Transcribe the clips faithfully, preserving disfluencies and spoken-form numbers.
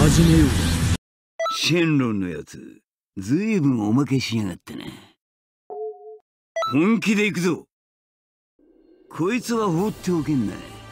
始めよう。 シェンロンのやつ、ずいぶんおまけしやがったな。本気で行くぞ。こいつは放っておけんな。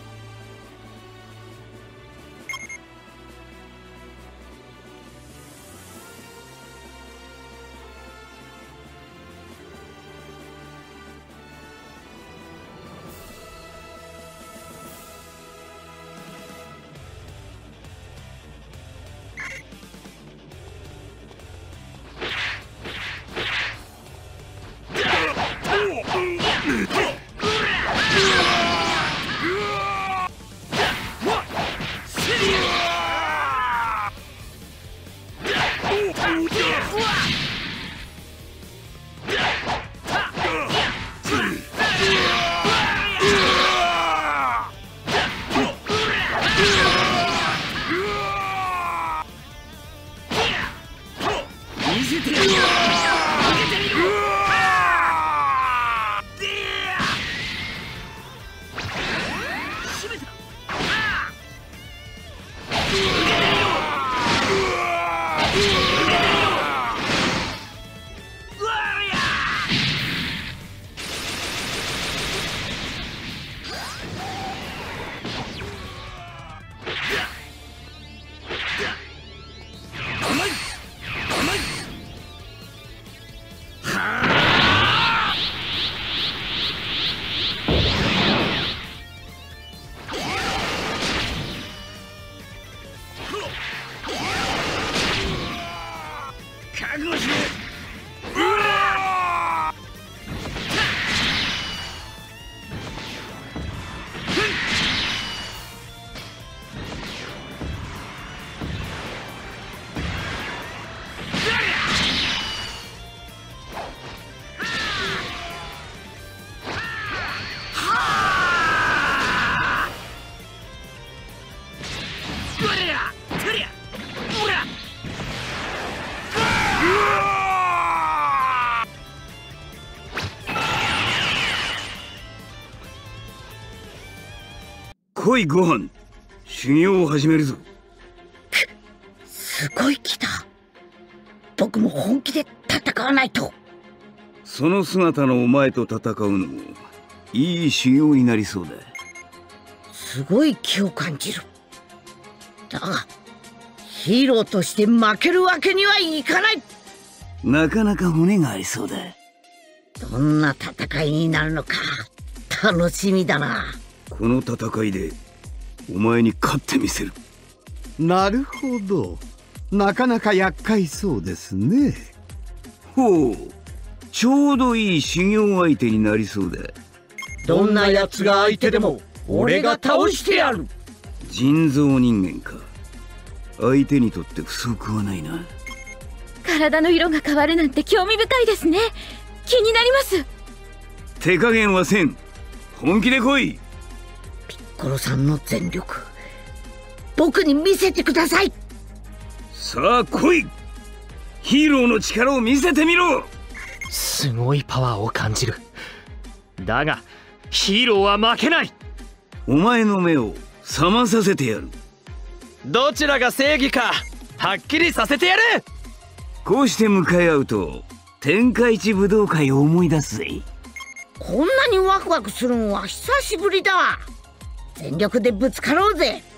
来いご飯、修行を始めるぞ。 くすごい気だ。僕も本気で戦わないと。 その姿のお前と戦うのもいい修行になりそうだ。 すごい気を感じる。だがヒーローとして負けるわけにはいかない。 なかなか骨がありそうだ。 どんな戦いになるのか楽しみだな。 この戦いでお前に勝ってみせる。 なるほど、なかなか厄介そうですね。 ほう、ちょうどいい修行相手になりそうだ。 どんな奴が相手でも俺が倒してやる。 人造人間か。相手にとって不足はないな。 体の色が変わるなんて興味深いですね。気になります。 手加減はせん。本気で来い。 ピッコロさんの全力、僕に見せてください。 さあ来い。ヒーローの力を見せてみろ。 すごいパワーを感じる。だがヒーローは負けない。 お前の目を覚まさせてやる。 どちらが正義かはっきりさせてやる。 こうして向かい合うと天下一武道会を思い出すぜ。 こんなにワクワクするのは久しぶりだ。全力でぶつかろうぜ。